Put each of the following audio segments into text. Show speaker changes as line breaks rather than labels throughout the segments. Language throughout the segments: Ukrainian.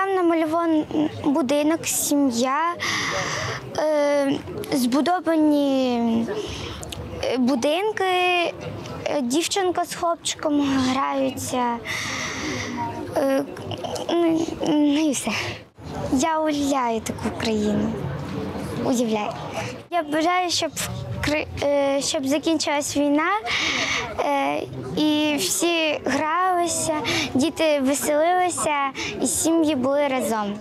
Там намальований будинок, сім'я, збудовані будинки, дівчинка з хлопчиком граються. Ну і все. Я уявляю таку країну. Уявляю. Я бажаю, щоб закінчилась війна і всі гралися, діти веселилися і сім'ї були разом.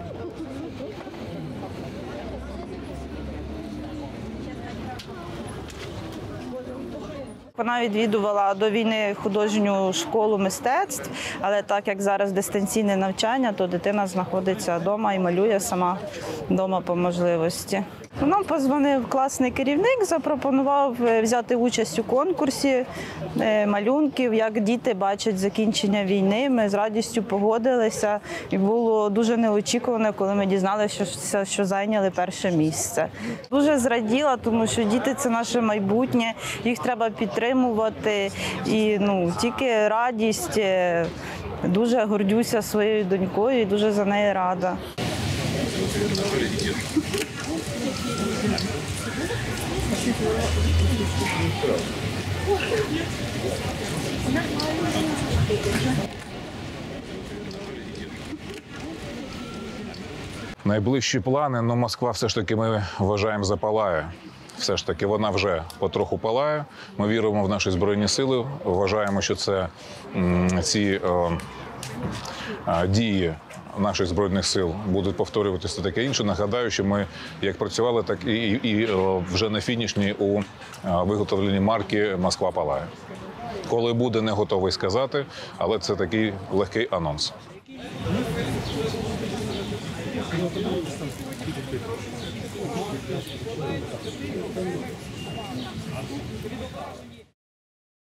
Вона відвідувала до війни художню школу мистецтв, але так як зараз дистанційне навчання, то дитина знаходиться вдома і малює сама вдома по можливості. Нам подзвонив класний керівник, запропонував взяти участь у конкурсі малюнків, як діти бачать закінчення війни. Ми з радістю погодилися і було дуже неочікувано, коли ми дізналися, що зайняли перше місце. Дуже зраділа, тому що діти – це наше майбутнє, їх треба підтримувати і тільки радість. Дуже гордюся своєю донькою і дуже за неї рада.
Найближчі плани, Москва все ж таки ми вважаємо запалає. Все ж таки вона вже потроху палає. Ми віримо в наші Збройні Сили, вважаємо, що ці дії наших Збройних Сил будуть повторюватися таке інше. Нагадаю, що ми як працювали, так і вже на фінішній у виготовленні марки «Москва палає». Коли буде, не готовий сказати, але це такий легкий анонс.